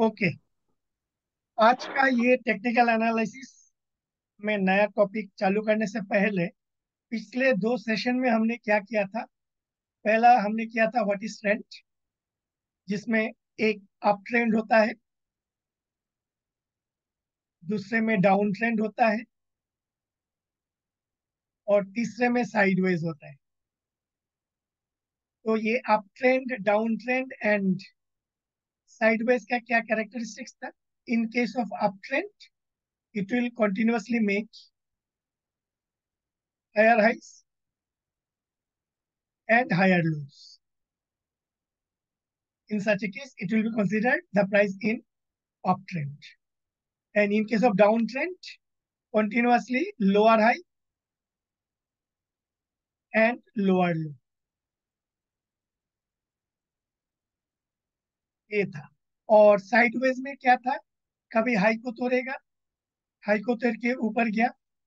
Okay. आज का ये टेक्निकल एनालिसिस में नया टॉपिक चालू करने से पहले पिछले दो सेशन में हमने क्या किया था। पहला हमने किया था व्हाट इज ट्रेंड, जिसमें एक अप ट्रेंड होता है, दूसरे में डाउन ट्रेंड होता है और तीसरे में साइडवेज होता है। तो ये up trend, down trend and sideways का क्या कैरेक्टरिस्टिक्स था। In case of up trend, it will continuously make higher highs and higher lows. In such a case, it will be considered the price in uptrend. And in case of downtrend, continuously lower high and lower low. ये था. और sideways में क्या था, कभी high को तोड़ेगा, high को तोड़ के ऊपर गया,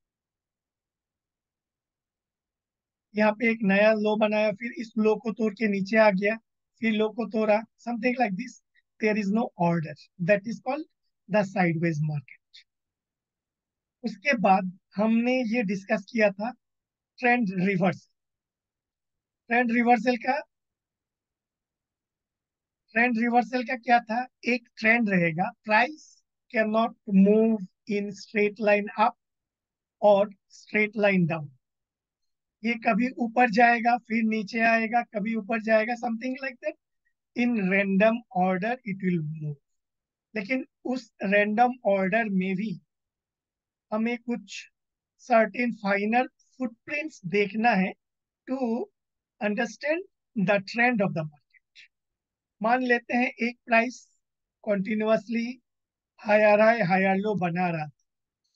यहाँ पे एक नया लो बनाया, फिर इस लो को तोड़ के नीचे आ गया, फिर लो को तोड़ा, something like this. There is no order, that is called the sideways market. उसके बाद हमने ये डिस्कस किया था ट्रेंड रिवर्सल. ट्रेंड रिवर्सल का ट्रेंड रिवर्सल का क्या था, एक ट्रेंड रहेगा, price can not move in straight line up और स्ट्रेट लाइन डाउन. ये कभी ऊपर जाएगा फिर नीचे आएगा, कभी ऊपर जाएगा, something like that. In random order it will move. लेकिन उस रैंडम ऑर्डर में भी हमें कुछ सर्टेन फाइनल फुटप्रिंट्स देखना है to understand the trend of the market. मान लेते हैं एक price continuously higher high higher low बना रहा था.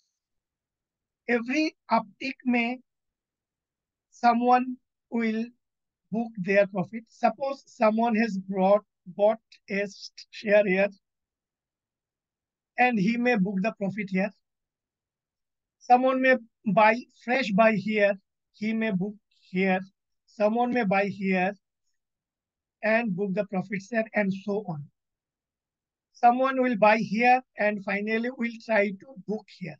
एवरी अपटिक में someone will book their profit. Suppose someone has bought a share here and he may book the profit here. Someone may buy fresh buy here, he may book here. Someone may buy here and book the profits there, and so on. Someone will buy here and finally will try to book here.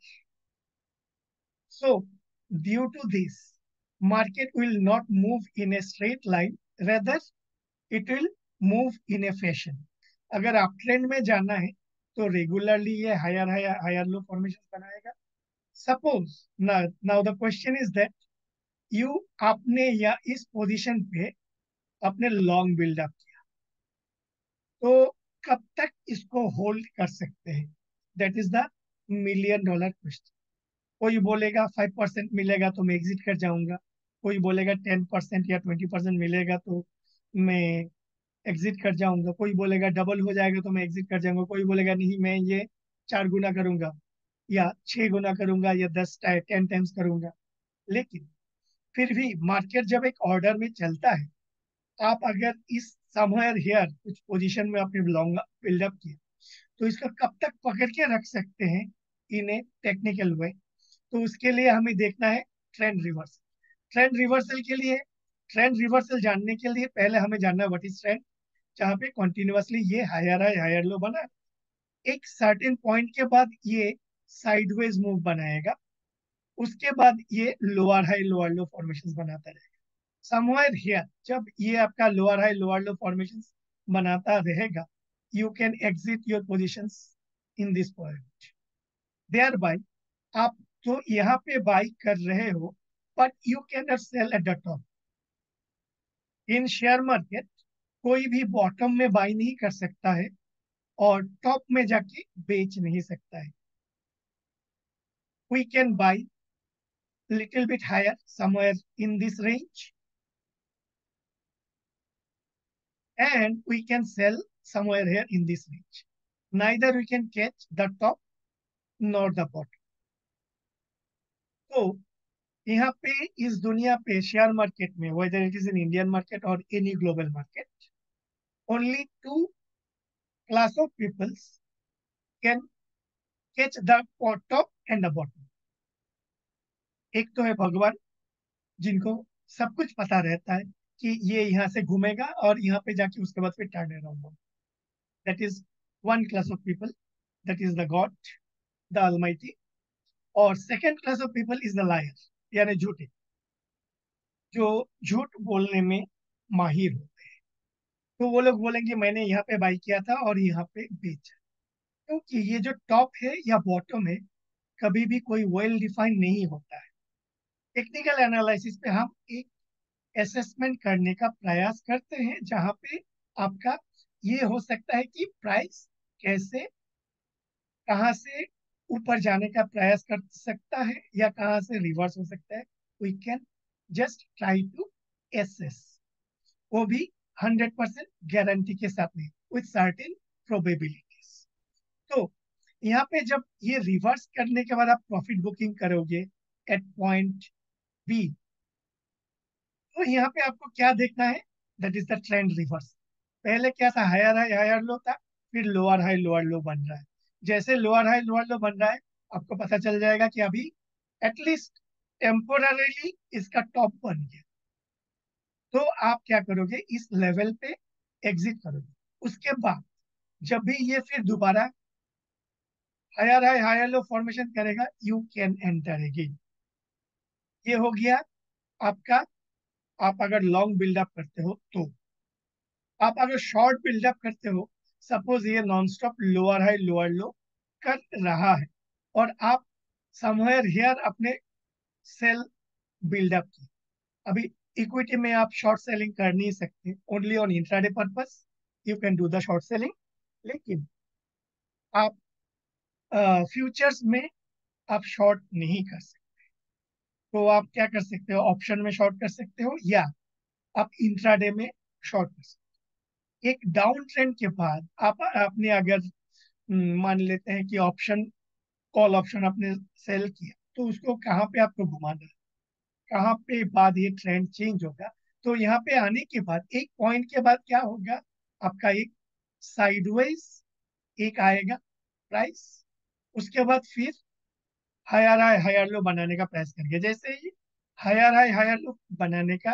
So, due to this, market will not move in a straight line, rather it will move in a fashion. अगर आप trend में जाना है तो regularly ये higher higher higher low formation बनाएगा. Suppose now the question is that you आपने या इस पोजीशन पे अपने लॉन्ग बिल्डअप किया, तो कब तक इसको होल्ड कर सकते हैं, that is the million dollar question. कोई बोलेगा 5% मिलेगा तो मैं एग्जिट कर जाऊंगा, कोई बोलेगा 10% या 20% मिलेगा तो मैं एग्जिट कर जाऊंगा, कोई बोलेगा डबल हो जाएगा तो मैं एग्जिट कर जाऊंगा, कोई बोलेगा नहीं मैं ये 4 गुना करूंगा या 6 गुना करूंगा या 10 टाइम्स करूंगा. लेकिन फिर भी मार्केट जब एक ऑर्डर में चलता है, आप अगर इस समवेयर हियर कुछ पोजीशन में आपने लॉन्ग बिल्डअप किया, तो इसको कब तक पकड़ के रख सकते हैं इन ए टेक्निकल वे. तो उसके लिए हमें देखना है ट्रेंड रिवर्सल. ट्रेंड रिवर्सल के लिए, ट्रेंड रिवर्सल जानने के लिए पहले हमें जानना है व्हाट इज ट्रेंड. जहाँ पे कंटिन्यूअसली ये हायर हाई हायर लो बना, एक सर्टेन पॉइंट के बाद ये साइडवेज मूव बनाएगा, उसके बाद ये lower high lower low formation बनाता रहेगा. समवेयर हियर जब ये आपका lower high lower low formation बनाता रहेगा, you can exit your positions in this point. Thereby आप तो यहाँ पे बाई कर रहे हो, but you can not sell at the top. In share market कोई भी बॉटम में बाई नहीं कर सकता है और टॉप में जाके बेच नहीं सकता है. We can buy little bit higher somewhere in this range and we can sell somewhere here in this range. Neither we can catch the top nor the bottom. तो यहाँ पे इस दुनिया पे शेयर मार्केट में, whether it is in Indian market or any global market, only two class of peoples can catch the top and the bottom. एक तो है भगवान, जिनको सब कुछ पता रहता है कि ये यहाँ से घूमेगा और यहाँ पे जाके उसके बाद फिर टर्न अराउंड होगा. That is one class of people, that is the God, the almighty. और second class of people is the liar, यानी झूठे, जो झूठ बोलने में माहिर होते हैं। तो वो लोग बोलेंगे मैंने यहाँ पे बाई किया था और यहाँ पे बेचा। क्योंकि ये जो टॉप है या बॉटम है, कभी भी कोई वेल डिफाइंड नहीं होता है। टेक्निकल एनालिसिस पे हम एक असेसमेंट करने का प्रयास करते हैं, जहाँ पे आपका ये हो सकता है कि प्राइस कैसे, कहाँ से ऊपर जाने का प्रयास कर सकता है या कहाँ से रिवर्स हो सकता है। We can just try to assess, वो भी 100% गारंटी के साथ नहीं, विथ सर्टेन प्रोबेबिलिटीज। तो यहाँ पे जब ये रिवर्स करने के बाद आप प्रॉफिट बुकिंग करोगे एट पॉइंट बी, तो यहाँ पे आपको क्या देखना है, that is the trend reverse. पहले क्या था, हायर हाई हायर लो था, फिर लोअर हाई लोअर लो बन रहा है। जैसे लोअर हाई लोअर लो बन रहा है, आपको पता चल जाएगा कि अभी एटलीस्ट टेम्पोररीली इसका टॉप बन गया। तो आप क्या करोगे, इस लेवल पे एग्जिट करोगे। उसके बाद जब भी ये फिर दोबारा higher high higher low formation करेगा, यू कैन एंटर अगेन। ये हो गया आपका। आप अगर लॉन्ग बिल्डअप करते हो तो, आप अगर शॉर्ट बिल्डअप करते हो, सपोज ये non stop lower high lower low कर रहा है और आप समवेयर हियर अपने सेल बिल्डअप की। अभी इक्विटी में आप शॉर्ट सेलिंग कर नहीं सकते, only on intraday purpose you can do the short selling. लेकिन आप फ्यूचर्स में आप शॉर्ट नहीं कर सकते। तो आप क्या कर सकते हो, ऑप्शन में शॉर्ट कर सकते हो या आप इंट्राडे में शॉर्ट कर सकते हो। एक डाउन ट्रेंड के बाद आप आपने अगर मान लेते हैं कि ऑप्शन, कॉल ऑप्शन आपने सेल किया, तो उसको कहाँ पे आपको घुमाना है, कहाँ पे बाद ये ट्रेंड चेंज होगा। तो यहाँ पे आने के बाद एक पॉइंट के बाद क्या होगा, आपका एक साइडवेज एक आएगा प्राइस। उसके बाद फिर हायर हाई हायर लो बनाने का प्रयास करेंगे। जैसे ही हायर हाई हायर लो बनाने का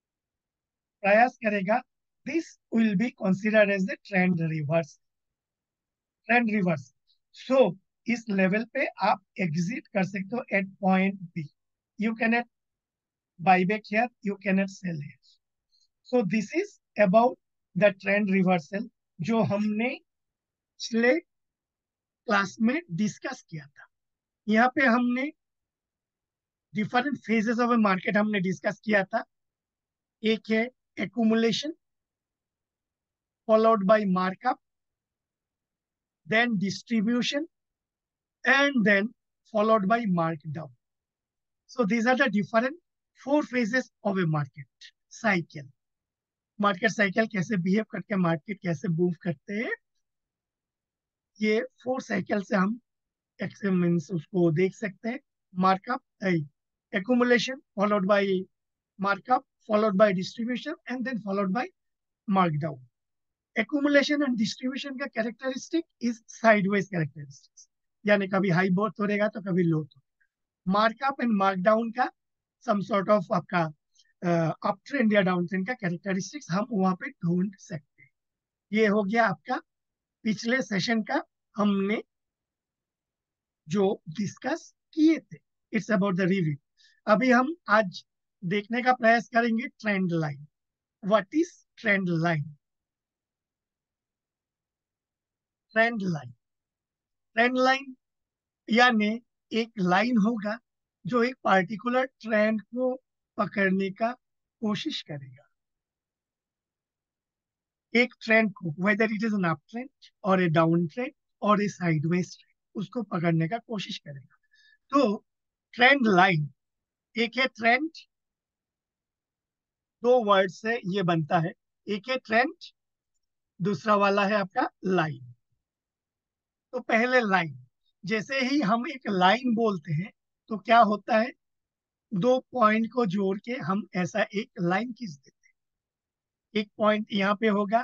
प्रयास करेगा, this will be considered as the trend reverse, trend reverse. So इस लेवल पे आप एग्जिट कर सकते हो at point B. You can buy back here, you can sell here. So this is about the trend reversal, जो हमने पिछले class में डिस्कस किया था। यहाँ पे हमने different phases of a market हमने डिस्कस किया था। एक है accumulation, followed by markup, then distribution, and then followed by markdown. So these are the different four phases of a market cycle. Market cycle कैसे बिहेव करके market कैसे move करते हैं, ये फोर साइकिल से हम मीन्स उसको देख सकते हैं। Markup, accumulation followed by markup, followed by distribution and then followed by markdown. Accumulation and distribution का कैरेक्टरिस्टिक इज साइडवेज कैरेक्टरिस्टिक्स, यानी कभी हाई बहुत हो रहेगा तो कभी लो। मार्कअप एंड मार्कडाउन का सम सॉर्ट ऑफ आपका अप ट्रेंड या डाउन ट्रेंड का कैरेक्टरिस्टिक्स हम वहां पे ढूंढ सकते हैं। ये हो गया आपका पिछले सेशन का हमने जो डिस्कस किए थे। It's about the review. अभी हम आज देखने का प्रयास करेंगे trend line. What is trend line? Trend line, trend line यानी एक लाइन होगा जो एक पार्टिकुलर ट्रेंड को पकड़ने का कोशिश करेगा। एक ट्रेंड को, whether it is an up trend or a down trend or A sideways trend, उसको पकड़ने का कोशिश करेगा। तो ट्रेंड लाइन, एक है ट्रेंड, दो वर्ड से ये बनता है। एक है ट्रेंड, दूसरा वाला है आपका लाइन। तो पहले लाइन, जैसे ही हम एक लाइन बोलते हैं तो क्या होता है, दो पॉइंट को जोड़ के हम ऐसा एक लाइन खींच देते हैं। एक पॉइंट यहाँ पे होगा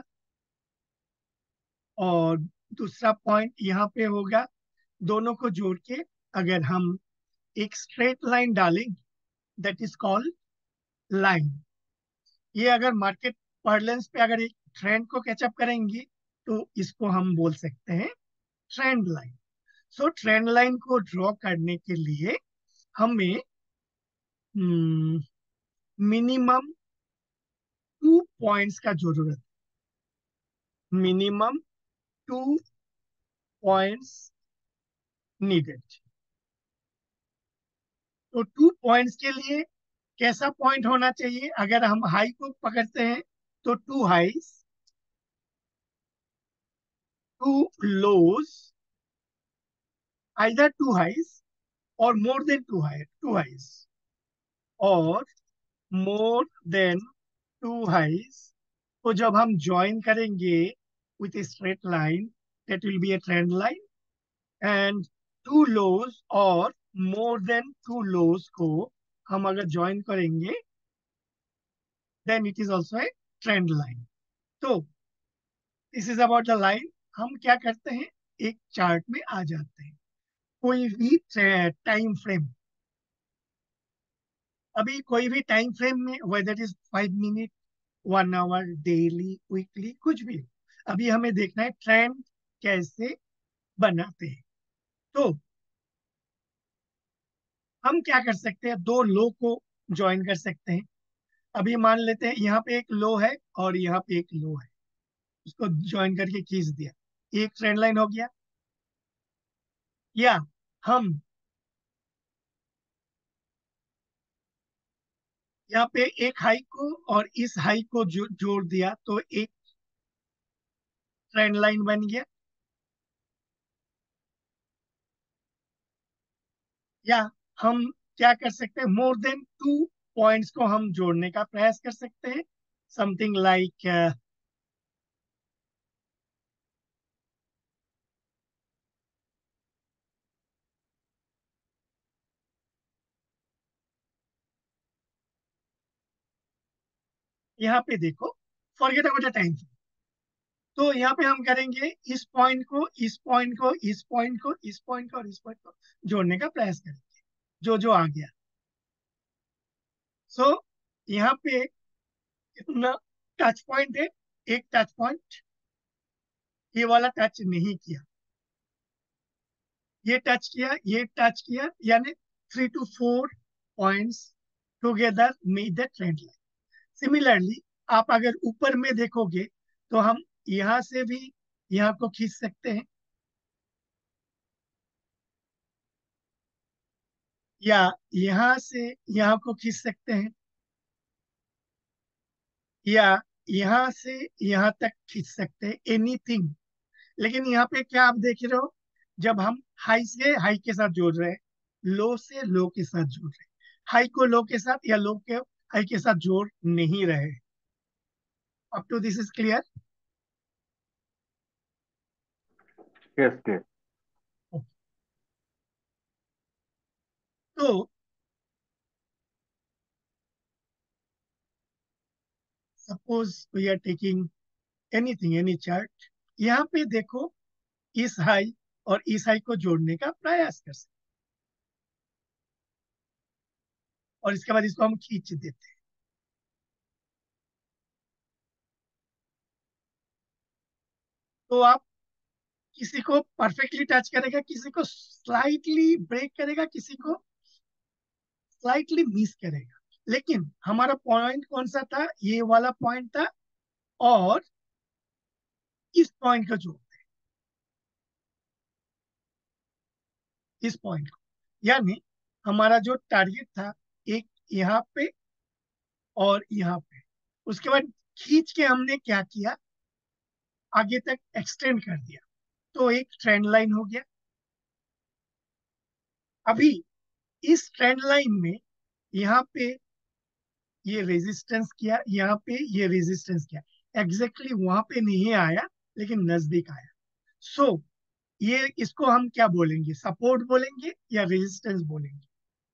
और दूसरा पॉइंट यहाँ पे होगा। दोनों को जोड़ के अगर हम एक स्ट्रेट लाइन डालेंगे, दैट इज कॉल्ड लाइन। ये अगर मार्केट पर्लेंस पे अगर एक ट्रेंड को कैचअप करेंगे तो इसको हम बोल सकते हैं trend line. So trend line को ड्रॉ करने के लिए हमें मिनिमम 2 पॉइंट्स का जरूरत है। Minimum 2 points needed. तो 2 पॉइंट्स के लिए कैसा पॉइंट होना चाहिए? अगर हम हाई को पकड़ते हैं तो 2 हाइज, 2 लोज, आइदर 2 हाइज और मोर देन 2 हाइज, और मोर देन 2 हाइज को जब हम ज्वाइन करेंगे with a straight line, that will be a trend line. And 2 lows or more then 2 लोज को हम अगर ज्वाइन करेंगे then it is also a trend line. तो this is about the line. हम क्या करते हैं, एक चार्ट में आ जाते हैं। कोई भी टाइम फ्रेम, अभी कोई भी टाइम फ्रेम में, whether is 5 minute, 1 hour, daily, weekly, कुछ भी, अभी हमें देखना है ट्रेंड कैसे बनाते हैं। तो हम क्या कर सकते हैं, 2 लो को ज्वाइन कर सकते हैं। अभी मान लेते हैं यहाँ पे एक लो है और यहाँ पे एक लो है, उसको ज्वाइन करके खींच दिया, एक ट्रेंड लाइन हो गया। या हम यहाँ पे एक हाई को और इस हाई को जोड़ दिया तो एक ट्रेंड लाइन बन गया। या हम क्या कर सकते हैं, मोर देन 2 पॉइंट्स को हम जोड़ने का प्रयास कर सकते हैं, समथिंग लाइक यहाँ पे देखो, फॉरगेट अबाउट द टाइम। तो यहाँ पे हम करेंगे इस पॉइंट को, इस पॉइंट को, इस पॉइंट को, इस पॉइंट को और इस पॉइंट को जोड़ने का प्रयास करेंगे, जो जो आ गया। सो यहाँ पे कितना टच पॉइंट है, एक टच पॉइंट, ये वाला टच नहीं किया, ये टच किया, ये टच किया, यानी 3 to 4 points together make the trend line. Similarly आप अगर ऊपर में देखोगे तो हम यहाँ से भी यहाँ को खींच सकते हैं, या यहाँ से यहाँ को खींच सकते हैं, या यहाँ से यहाँ तक खींच सकते हैं, एनीथिंग। लेकिन यहाँ पे क्या आप देख रहे हो, जब हम हाई से हाई के साथ जोड़ रहे हैं, लो से लो के साथ जोड़ रहे हैं, हाई को लो के साथ या लो के हाई के साथ जोड़ नहीं रहे। Up to this is clear? Yes clear. तो suppose we are taking anything, any chart, यहाँ पे देखो, इस हाई और इस हाई को जोड़ने का प्रयास कर सकते हैं, और इसके बाद इसको हम खींच देते हैं। तो आप किसी को परफेक्टली टच करेगा, किसी को स्लाइटली ब्रेक करेगा, किसी को स्लाइटली मिस करेगा, लेकिन हमारा पॉइंट कौन सा था, ये वाला पॉइंट था, और इस पॉइंट को जोड़, इस पॉइंट को, यानी हमारा जो टारगेट था, एक यहाँ पे और यहाँ पे, उसके बाद खींच के हमने क्या किया, आगे तक एक्सटेंड कर दिया, तो एक ट्रेंड लाइन हो गया। अभी इस ट्रेंड लाइन में यहाँ पे ये रेजिस्टेंस किया, यहाँ पे ये रेजिस्टेंस किया, एग्जैक्टली वहां पे नहीं आया लेकिन नजदीक आया। सो ये इसको हम क्या बोलेंगे, सपोर्ट बोलेंगे या रेजिस्टेंस बोलेंगे?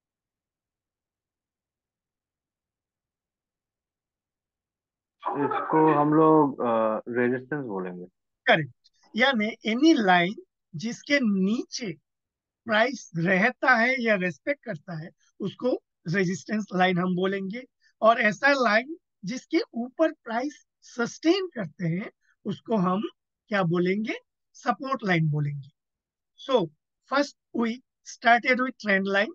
इसको हम लोग रेजिस्टेंस बोलेंगे। करेक्ट। यानी एनी लाइन जिसके नीचे प्राइस रहता है या रेस्पेक्ट करता है, उसको रेजिस्टेंस लाइन हम बोलेंगे। और ऐसा लाइन जिसके ऊपर प्राइस सस्टेन करते हैं, उसको हम क्या बोलेंगे, सपोर्ट लाइन बोलेंगे. So first we started with trend line.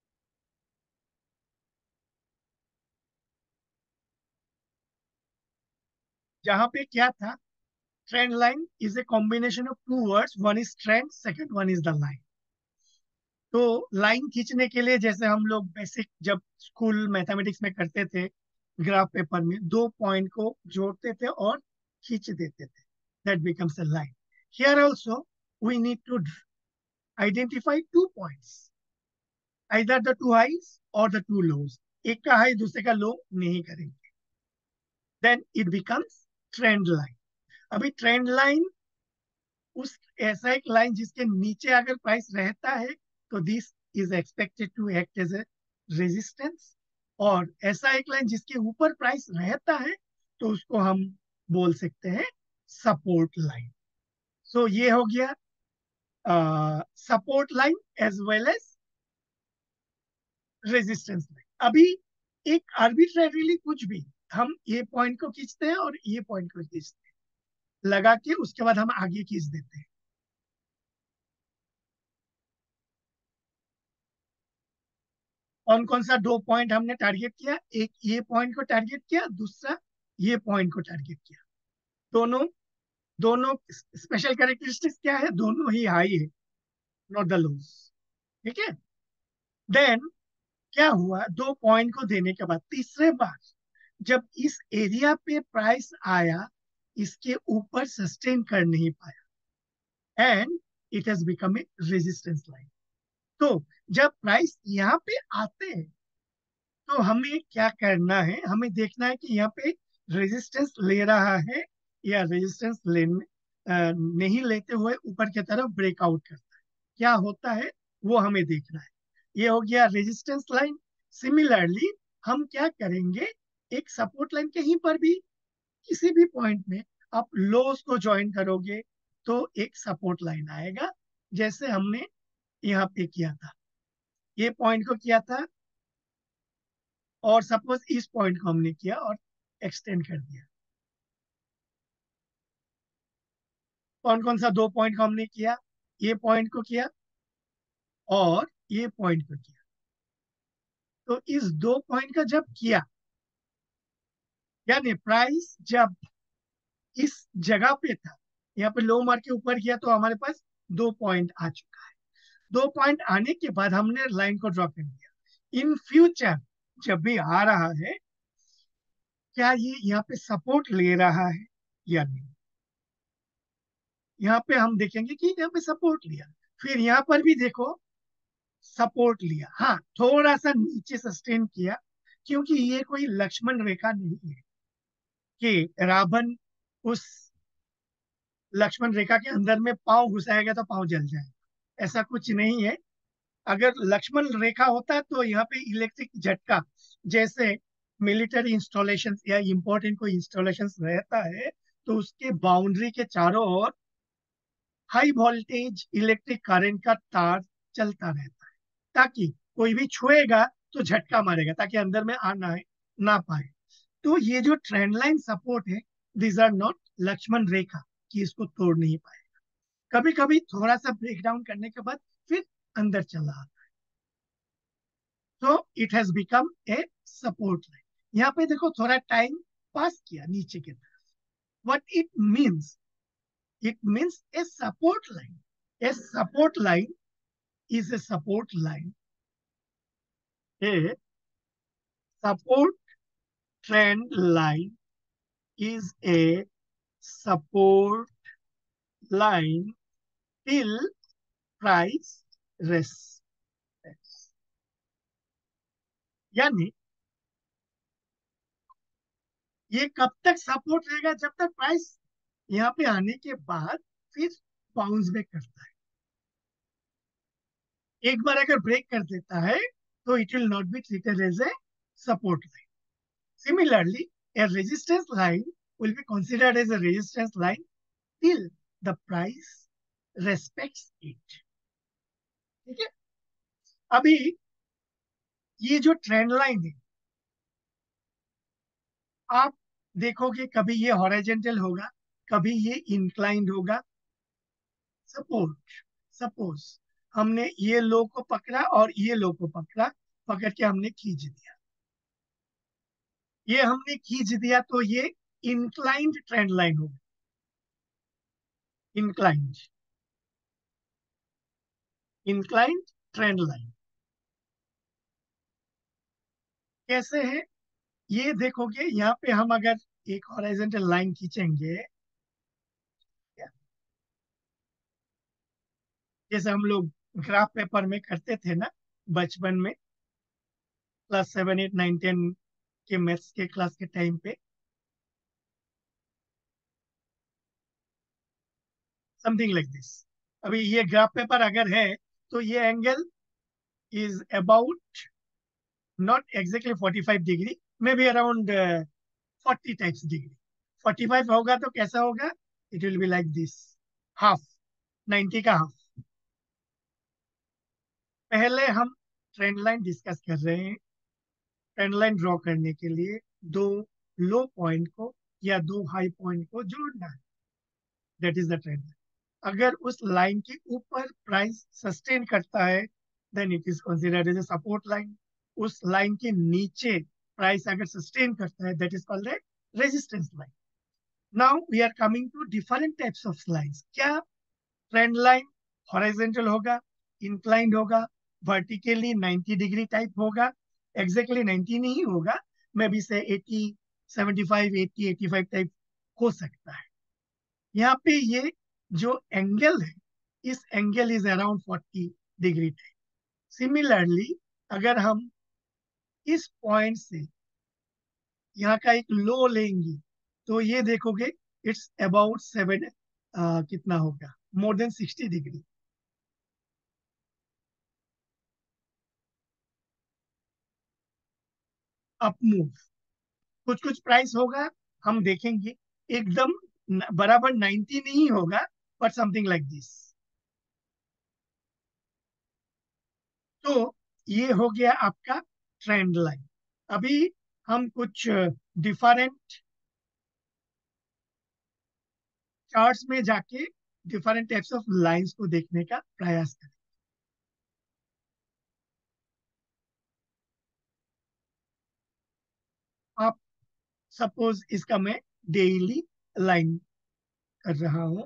जहां पे क्या था, trend line is a combination of two words, one is trend, second one is the line. तो लाइन खींचने के लिए जैसे हम लोग बेसिक जब स्कूल मैथमेटिक्स में करते थे, ग्राफ पेपर में दो पॉइंट को जोड़ते थे और खींच देते थे, that becomes a line. Here also we need to identify two points, either the two highs or the two lows. एक का हाई दूसरे का लो नहीं करेंगे, then it becomes trend line. अभी ट्रेंड लाइन उस ऐसा एक लाइन जिसके नीचे अगर प्राइस रहता है तो this is expected to act as a resistance, और ऐसा एक लाइन जिसके ऊपर प्राइस रहता है तो उसको हम बोल सकते हैं सपोर्ट लाइन. सो ये हो गया support line as well as resistance line. अभी एक आर्बिट्रेरीली कुछ भी हम ये पॉइंट को खींचते हैं और ये पॉइंट को खींचते हैं लगा के, उसके बाद हम आगे खींच देते हैं. कौन कौन सा दो पॉइंट हमने टारगेट किया, एक ये पॉइंट को टारगेट किया, दूसरा ये पॉइंट को टारगेट किया. दोनों दोनों स्पेशल कैरेक्टरिस्टिक्स क्या है, दोनों ही हाई है, नॉट द लोस. ठीक है. देन क्या हुआ, दो पॉइंट को देने के बाद तीसरे बार जब इस एरिया पे प्राइस आया, इसके ऊपर सस्टेन कर नहीं पाया and it has become a resistance line. तो जब प्राइस यहाँ पे आते हैं तो हमें क्या करना है, हमें देखना है कि यहाँ पे रेजिस्टेंस ले रहा है या रेजिस्टेंस लेने नहीं लेते हुए ऊपर की तरफ ब्रेकआउट करता है, क्या होता है वो हमें देखना है. ये हो गया रेजिस्टेंस लाइन. सिमिलरली हम क्या करेंगे, एक सपोर्ट लाइन कहीं पर भी किसी भी पॉइंट में आप लोस को ज्वाइन करोगे तो एक सपोर्ट लाइन आएगा, जैसे हमने यहाँ पे किया था, ये पॉइंट को किया था और सपोज इस पॉइंट को हमने किया और एक्सटेंड कर दिया. कौन कौन सा दो पॉइंट को हमने किया, ये पॉइंट को किया और ये पॉइंट को किया. तो इस दो पॉइंट का जब किया, यानी प्राइस जब इस जगह पे था, यहाँ पे लो मार के ऊपर किया तो हमारे पास दो पॉइंट आ चुका है. दो पॉइंट आने के बाद हमने लाइन को ड्रॉ कर दिया. इन फ्यूचर जब भी आ रहा है, क्या ये यहाँ पे सपोर्ट ले रहा है या नहीं. यहाँ पे हम देखेंगे कि यहाँ पे सपोर्ट लिया, फिर यहाँ पर भी देखो सपोर्ट लिया, हाँ थोड़ा सा नीचे सस्टेन किया, क्योंकि ये कोई लक्ष्मण रेखा नहीं है कि रावण उस लक्ष्मण रेखा के अंदर में पांव घुसाएगा तो पांव जल जाएगा, ऐसा कुछ नहीं है. अगर लक्ष्मण रेखा होता तो यहाँ पे इलेक्ट्रिक झटका, जैसे मिलिट्री इंस्टॉलेशन या इंपॉर्टेंट कोई इंस्टॉलेशन रहता है तो उसके बाउंड्री के चारों ओर हाई वोल्टेज इलेक्ट्रिक करंट का तार चलता रहता है, ताकि कोई भी छुएगा तो झटका मारेगा, ताकि अंदर में आ ना पाए. तो ये जो ट्रेंड लाइन सपोर्ट है, this are not Lakshman rekha कि इसको तोड़ नहीं पाए. कभी कभी थोड़ा सा ब्रेक डाउन करने के बाद फिर अंदर चला आता है. तो it has become a support line. यहाँ पे देखो थोड़ा टाइम पास किया नीचे की तरफ. What it means, it means a support line. A support line is a support line. A support trend line is a support line till price rests. यानी ये कब तक सपोर्ट रहेगा, जब तक प्राइस यहाँ पे आने के बाद फिर बाउंस बैक करता है. एक बार अगर ब्रेक कर देता है तो it will not be treated as a support line. Similarly, a resistance line will be considered as a resistance line till the price respects it. ठीक है. अभी ये जो ट्रेंड लाइन है, आप देखोगे कभी ये हॉरिजॉन्टल होगा, कभी ये इंक्लाइंड होगा। सपोज सपोज हमने ये लो को पकड़ा और ये लो को पकड़ा, पकड़ के हमने खींच दिया, ये हमने खींच दिया तो ये इंक्लाइंड ट्रेंड लाइन होगी। इंक्लाइंड इंक्लाइंड ट्रेंड लाइन कैसे है ये देखोगे, यहाँ पे हम अगर एक हॉरिजॉन्टल लाइन खींचेंगे, जैसे हम लोग ग्राफ पेपर में करते थे ना बचपन में, क्लास 7, 8, 9, 10 के मैथ्स के क्लास के टाइम पे, समथिंग लाइक दिस। अभी ये ग्राफ पेपर अगर है तो ये angle is about not exactly 45 degree, may be around 40 types degree. 45 होगा तो कैसा होगा, it will be like this, half, 90 का हाफ। पहले हम ट्रेंड लाइन डिस्कस कर रहे हैं। ट्रेंड लाइन ड्रॉ करने के लिए दो लो पॉइंट को या दो हाई पॉइंट को जोड़ना है, that is the trend line. अगर उस लाइन के ऊपर प्राइस सस्टेन करता है then it is considered as a support line. उस लाइन के नीचे प्राइस अगर सस्टेन करता है that is called a resistance line. Now we are coming to different types of lines. क्या ट्रेंड लाइन हॉरिजॉन्टल होगा, इंक्लाइंड होगा, वर्टिकली 90 डिग्री टाइप होगा, एग्जैक्टली 90 नहीं होगा, मे बी से 80, 75, 80, 85 टाइप हो सकता है। यहाँ पे ये जो एंगल है, इस angle is around 40 degree type. Similarly अगर हम इस पॉइंट से यहाँ का एक लो लेंगे तो ये देखोगे इट्स अबाउट 7, कितना होगा, more than 60 degree up move. कुछ कुछ प्राइस होगा, हम देखेंगे एकदम बराबर 90 नहीं होगा, बट समथिंग लाइक दिस। तो ये हो गया आपका ट्रेंड लाइन। अभी हम कुछ डिफरेंट चार्ट्स में जाके डिफरेंट टाइप्स ऑफ लाइंस को देखने का प्रयास करें। आप सपोज इसका मैं डेली लाइन कर रहा हूं।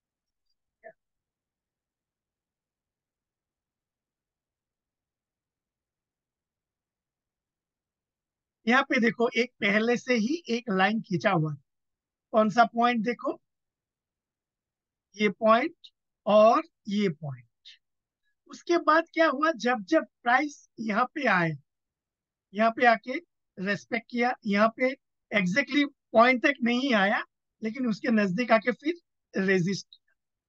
यहाँ पे देखो एक पहले से ही एक लाइन खींचा हुआ है। कौन सा पॉइंट देखो, ये पॉइंट और ये पॉइंट। उसके बाद क्या हुआ, जब जब प्राइस यहाँ पे आए, यहाँ पे आके रेस्पेक्ट किया, यहाँ पे एग्जैक्टली पॉइंट तक नहीं आया लेकिन उसके नजदीक आके फिर रेजिस्ट।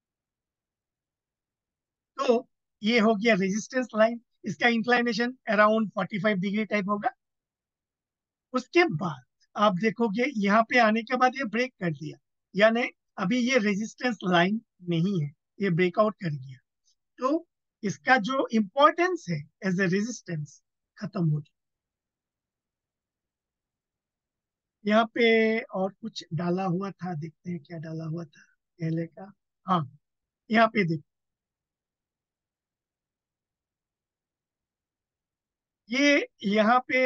तो ये हो गया रेजिस्टेंस लाइन, इसका इंक्लाइनेशन अराउंड 45 डिग्री टाइप होगा। उसके बाद आप देखोगे यहाँ पे आने के बाद ये ब्रेक कर दिया, यानी अभी ये रेजिस्टेंस लाइन नहीं है, ये ब्रेकआउट कर गया। तो इसका जो इंपॉर्टेंस है एज ए रेजिस्टेंस खत्म हो गया। यहाँ पे और कुछ डाला हुआ था, देखते हैं क्या डाला हुआ था पहले का। हाँ, यहाँ पे देखो, ये यहाँ पे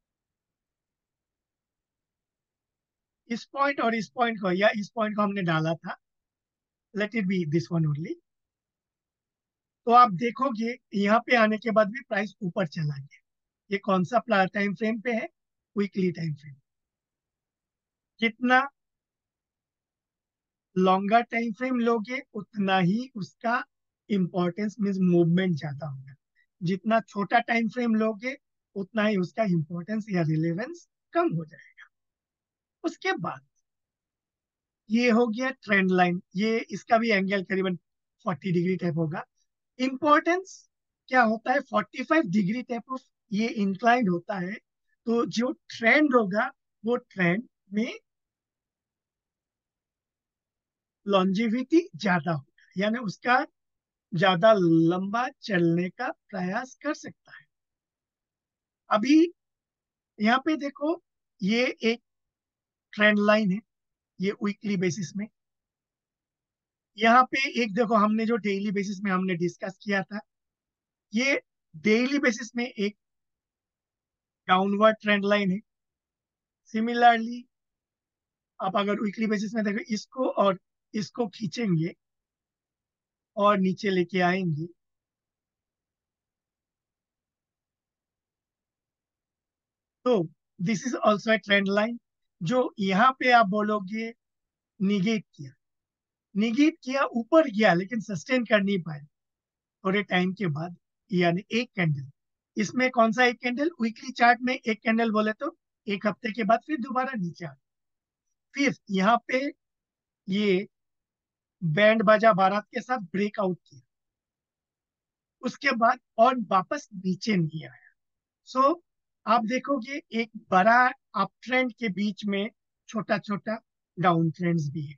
इस पॉइंट और इस पॉइंट को या इस पॉइंट को हमने डाला था, let it be this one only. तो आप देखोगे यहाँ पे आने के बाद भी प्राइस ऊपर चला गया। ये कौन सा टाइम फ्रेम पे है, वीकली टाइम फ्रेम। जितना लॉन्गर टाइम फ्रेम लोगे उतना ही उसका इंपॉर्टेंस मीन्स मूवमेंट ज्यादा होगा। जितना छोटा टाइम फ्रेम लोगे उतना ही उसका इंपॉर्टेंस या रिलेवेंस कम हो जाएगा। उसके बाद ये हो गया ट्रेंड लाइन, ये इसका भी एंगल करीबन 40 डिग्री टाइप होगा। इंपॉर्टेंस क्या होता है, 45 डिग्री टाइप ऑफ ये इंक्लाइंड होता है, तो जो ट्रेंड होगा वो ट्रेंड में लॉन्जिविटी ज्यादा होगा, यानी उसका ज्यादा लंबा चलने का प्रयास कर सकता है। अभी यहाँ पे देखो, ये एक ट्रेंड लाइन है, ये वीकली बेसिस में। यहाँ पे एक देखो, हमने जो डेली बेसिस में हमने डिस्कस किया था, ये डेली बेसिस में एक डाउनवर्ड ट्रेंड लाइन है। सिमिलरली आप अगर वीकली बेसिस में देखो, इसको और इसको खींचेंगे और नीचे लेके आएंगे, तो this is also a trend line, जो यहाँ पे आप बोलोगे निगेट किया। निगेट किया, ऊपर गया लेकिन सस्टेन कर नहीं पाया थोड़े टाइम के बाद, यानी एक कैंडल। इसमें कौन सा एक कैंडल? वीकली चार्ट में एक कैंडल बोले तो एक हफ्ते के बाद फिर दोबारा नीचे आ, फिर यहाँ पे ये बैंड बाजा बारात के साथ ब्रेकआउट किया, उसके बाद और वापस नीचे नहीं आया। सो आप देखोगे एक बड़ा अप ट्रेंड के बीच में छोटा छोटा डाउन ट्रेंड्स भी है।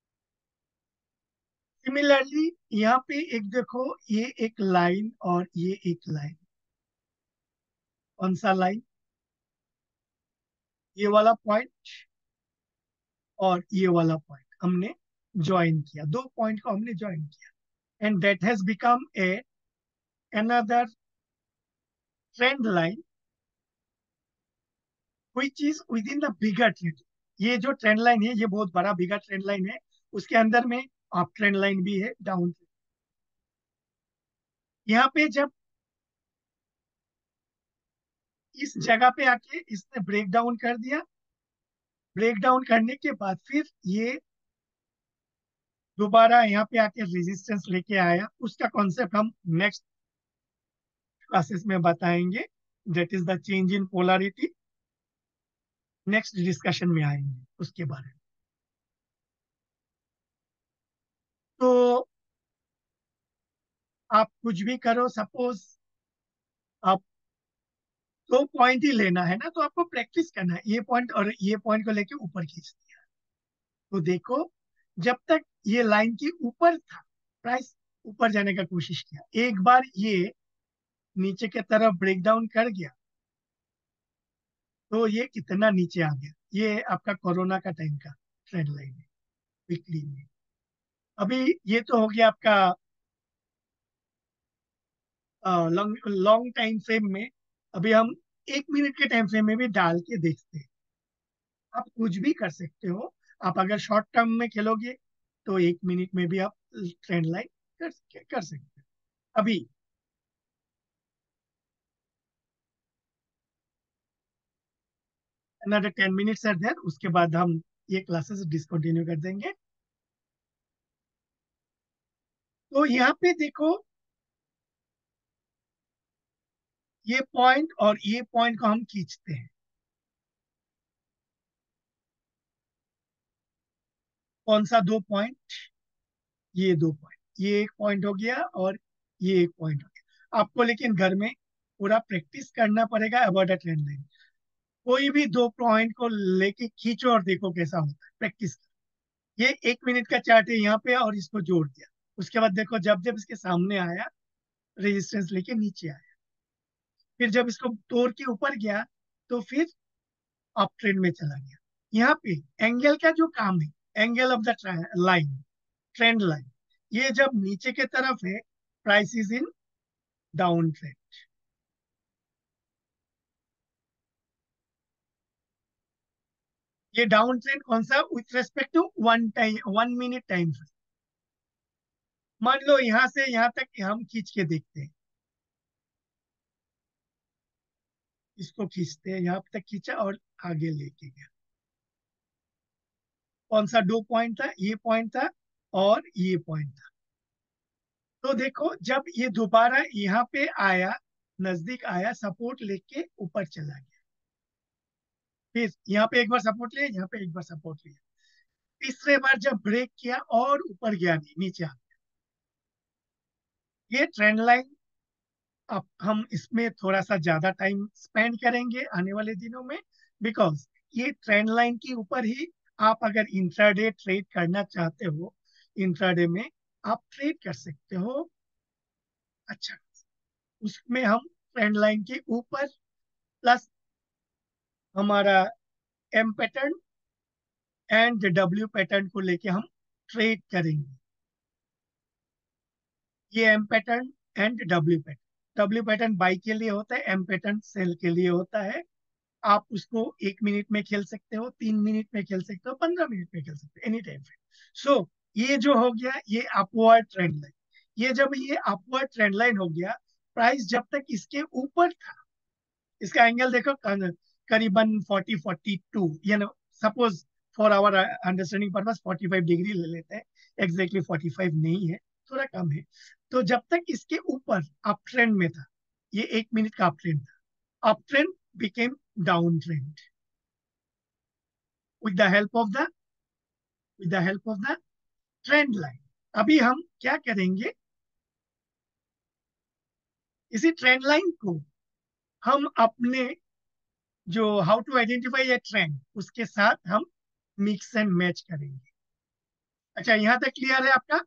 सिमिलरली यहाँ पे एक देखो, ये एक लाइन और ये एक लाइन। कौन सा लाइन? ये वाला पॉइंट और ये वाला पॉइंट हमने ज्वाइन किया, दो पॉइंट को हमने ज्वाइन किया, and that has become a another trend line which is within the bigger trend। ये जो ट्रेंड लाइन है, ये बहुत बड़ा बिगर ट्रेंड लाइन है, उसके अंदर में अप ट्रेंड लाइन भी है, डाउन। यहाँ पे जब इस जगह पे आके इसने ब्रेक डाउन कर दिया, ब्रेक डाउन करने के बाद फिर ये दोबारा यहाँ पे आके रेजिस्टेंस लेके आया, उसका कॉन्सेप्ट हम नेक्स्ट क्लासेस में बताएंगे। That is the change in polarity, next discussion में आएंगे उसके बारे में। तो आप कुछ भी करो, सपोज आप दो पॉइंट ही लेना है ना, तो आपको प्रैक्टिस करना है, ये पॉइंट और ये पॉइंट को लेके ऊपर खींच दिया। तो देखो, जब तक ये लाइन के ऊपर था, प्राइस ऊपर जाने का कोशिश किया, एक बार ये नीचे की तरफ ब्रेक डाउन कर गया, तो ये कितना नीचे आ गया। ये आपका कोरोना का टाइम का ट्रेंड लाइन है वीकली में। अभी ये तो हो गया आपका लॉन्ग लॉन्ग टाइम फ्रेम में। अभी हम एक मिनट के टाइम फ्रेम में भी डाल के देखते हैं। आप कुछ भी कर सकते हो। आप अगर शॉर्ट टर्म में खेलोगे तो एक मिनट में भी आप ट्रेंड लाइन कर सकते हो। अभी another 10 minutes are there, उसके बाद हम ये क्लासेस डिसकंटिन्यू कर देंगे। तो यहाँ पे देखो, ये पॉइंट और ये पॉइंट को हम खींचते हैं। कौन सा दो पॉइंट? ये दो पॉइंट, ये एक पॉइंट हो गया और ये एक पॉइंट हो गया। आपको लेकिन घर में पूरा प्रैक्टिस करना पड़ेगा अबाउट अ ट्रेंड लाइन। कोई भी दो पॉइंट को लेके खींचो और देखो कैसा होता है, प्रैक्टिस। ये एक मिनट का चार्ट है यहाँ पे, और इसको जोड़ दिया, उसके बाद देखो जब जब इसके सामने आया, रेजिस्टेंस लेके नीचे आया, फिर जब इसको तोड़ के ऊपर गया, तो फिर अप ट्रेंड में चला गया। यहाँ पे एंगल का जो काम है, angle of the line, trend line, ये जब नीचे के तरफ है, price is in down trend. ये डाउन ट्रेंड कौन सा? With respect to one minute time frame. मान लो यहाँ से यहाँ तक हम खींच के देखते हैं, इसको खींचते हैं, यहाँ तक खींचा और आगे लेके गया। कौन सा दो पॉइंट था? ये पॉइंट था और ये पॉइंट था। तो देखो, जब ये दोबारा यहाँ पे आया, नजदीक आया, सपोर्ट लेके ऊपर चला गया, फिर यहाँ पे एक बार सपोर्ट लिया, यहाँ पे एक बार सपोर्ट लिया, तीसरे बार जब ब्रेक किया और ऊपर गया नहीं, नीचे आ गया। ये ट्रेंड लाइन, अब हम इसमें थोड़ा सा ज्यादा टाइम स्पेंड करेंगे आने वाले दिनों में, बिकॉज ये ट्रेंड लाइन के ऊपर ही आप अगर इंट्राडे ट्रेड करना चाहते हो, इंट्राडे में आप ट्रेड कर सकते हो। अच्छा, उसमें हम ट्रेंड लाइन के ऊपर प्लस हमारा M pattern and W pattern को लेके हम ट्रेड करेंगे। ये M pattern and W pattern. W pattern buy के लिए होता है, एम पैटर्न सेल के लिए होता है। आप उसको 1 मिनट में खेल सकते हो, 3 मिनट में खेल सकते हो, 15 मिनट में खेल सकते हो, एनी टाइम फ्रेम। सो ये जो हो गया ये अपवर्ड ट्रेंड लाइन। ये जब ये अपवर्ड ट्रेंड लाइन हो गया, प्राइस जब तक इसके ऊपर था, इसका एंगल देखो करीबन 40-42, suppose for our understanding purpose 45 degree ले लेते हैं। एग्जैक्टली 45 नहीं है, थोड़ा कम है। तो जब तक इसके ऊपर अप ट्रेंड में था, ये 1 मिनट का अप ट्रेंड था, up trend became down trend with the help of the with the help of the trend line. अभी हम क्या करेंगे, इसी ट्रेंड लाइन को हम अपने जो how to identify a trend उसके साथ हम मिक्स एंड मैच करेंगे। अच्छा, यहाँ तक क्लियर है आपका?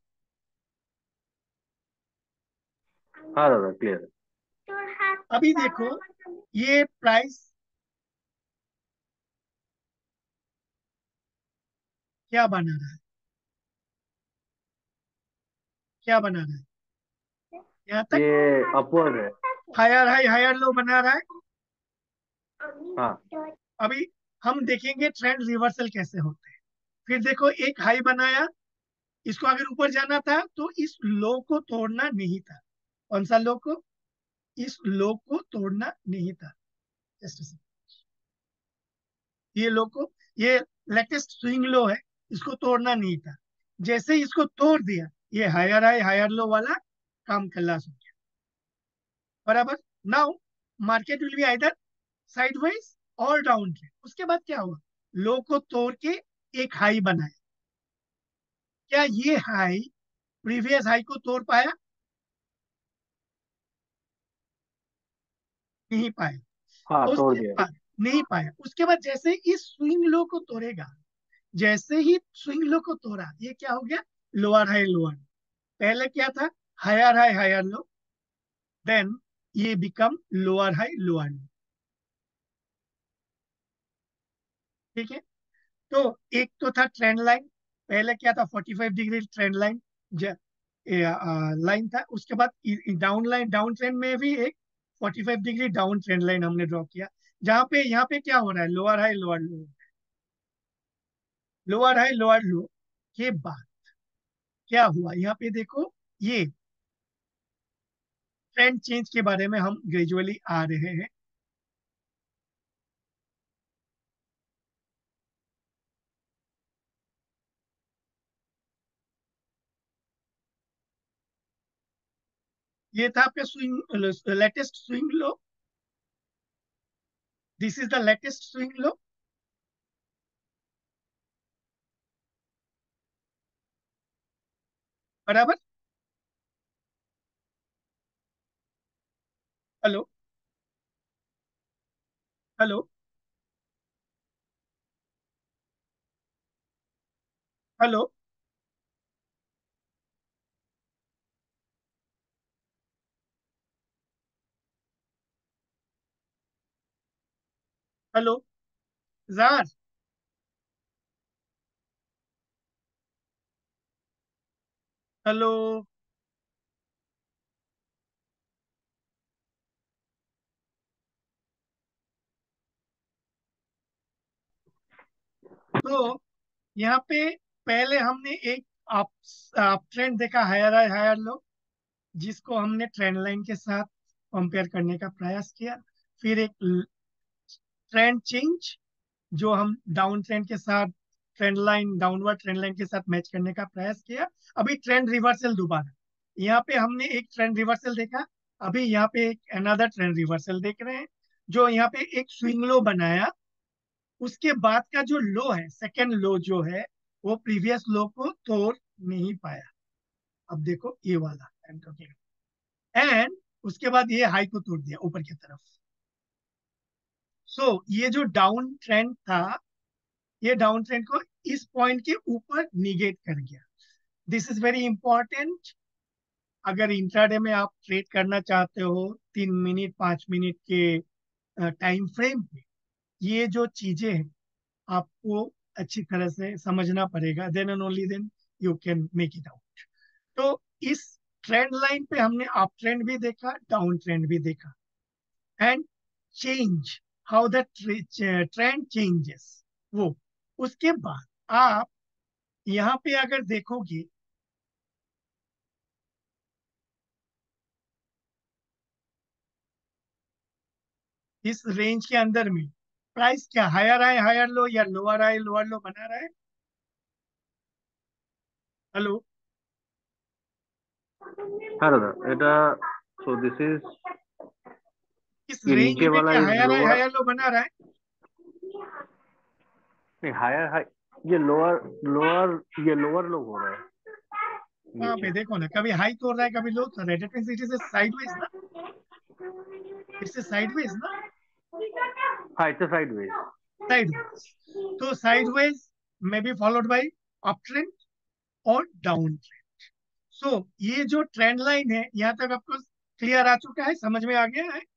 हाँ दादा, क्लियर अभी देखो ये प्राइस क्या बना रहा है, क्या बना रहा है यहाँ है। तक? ये अपवर्ड है। हायर हाई हायर लो बना रहा है। हाँ। अभी हम देखेंगे ट्रेंड रिवर्सल कैसे होते हैं। फिर देखो एक हाई बनाया, इसको अगर ऊपर जाना था तो इस लो को तोड़ना नहीं था। कौन सा लो को? इस लो को तोड़ना नहीं था। जस्ट ये लो को, ये लेटेस्ट स्विंग लो है, इसको तोड़ना नहीं था। जैसे ही इसको तोड़ दिया, ये हायर हाई हायर लो वाला काम खल्लास हो गया। बराबर। Now market will be either sideways और डाउन ट्रेंड। उसके बाद क्या हुआ, लो को तोड़ के एक हाई बनाया। क्या ये हाई प्रीवियस हाई को तोड़ पाया? नहीं पाया। हाँ, तोड़ उसके दिया। बाद नहीं पाया, उसके बाद जैसे इस स्विंग लो को तोड़ेगा, जैसे ही स्विंग लो को तोड़ा, ये क्या हो गया, लोअर हाई लोअर। पहले क्या था, higher high higher low, then ये become lower high lower low. ठीक है। तो एक तो था ट्रेंड लाइन, पहले क्या था 45 डिग्री ट्रेंड लाइन लाइन था। उसके बाद डाउन लाइन, डाउन ट्रेंड में भी एक 45 डिग्री डाउन ट्रेंड लाइन हमने ड्रॉ किया, जहां पे यहाँ पे क्या हो रहा है, lower high lower low, lower high lower low के बाद क्या हुआ, यहाँ पे देखो ये ट्रेंड चेंज के बारे में हम ग्रेजुअली आ रहे हैं। ये था आपका swing, latest swing low. This is the latest swing low. बराबर। हेलो, हेलो, हेलो, हेलो, जार, हेलो। तो यहाँ पे पहले हमने एक आप आप ट्रेंड देखा, हायर हाई हायर लो, जिसको हमने ट्रेंड लाइन के साथ कंपेयर करने का प्रयास किया। फिर एक ट्रेंड चेंज, जो हम डाउन ट्रेंड के साथ, trend line downward trend line के साथ मैच करने का प्रयास किया। अभी ट्रेंड रिवर्सल दोबारा, यहाँ पे हमने एक ट्रेंड रिवर्सल देखा, अभी यहाँ पे एक अनदर ट्रेंड रिवर्सल देख रहे हैं। जो यहाँ पे एक स्विंग लो बनाया, उसके बाद का जो लो है, सेकेंड लो जो है, वो प्रीवियस लो को तोड़ नहीं पाया। अब देखो ये वाला एंड उसके बाद ये हाई को तोड़ दिया ऊपर की तरफ। सो ये जो डाउन ट्रेंड था, ये डाउन ट्रेंड को इस पॉइंट के ऊपर निगेट कर गया। This is very important. अगर इंट्राडे में आप ट्रेड करना चाहते हो 3 मिनट 5 मिनट के टाइम फ्रेम पे, ये जो चीजें हैं आपको अच्छी तरह से समझना पड़ेगा, then and only then you can make it out. तो इस ट्रेंड लाइन पे हमने अप ट्रेंड भी देखा, डाउन ट्रेंड भी देखा, and change how the trend changes वो। उसके बाद आप यहाँ पे अगर देखोगे, इस रेंज के अंदर में प्राइस क्या हायर आए हायर लो, या लोअर आए लोअर लो बना रहा है? हेलो? हाँ दादा, এটা सो दिस इज, इस ये रेंज नीचे में वाला क्या इज हायर आए लोअर। हायर लो बना रहा है? नहीं, हायर हाई, ये लोअर लोअर, ये लोअर लो हो रहा है वहां नीचे। पे देखो ना, कभी हाई तोड़ रहा है कभी लो तोड़ रहा है, that means it is sideways ना, इट्स साइडवेज ना, हाँ, इट्स साइडवेज। साइडवेज। तो साइडवेज में be followed by up trend और डाउन ट्रेंड। सो ये जो ट्रेंड लाइन है यहाँ तक आपको क्लियर आ चुका है, समझ में आ गया है?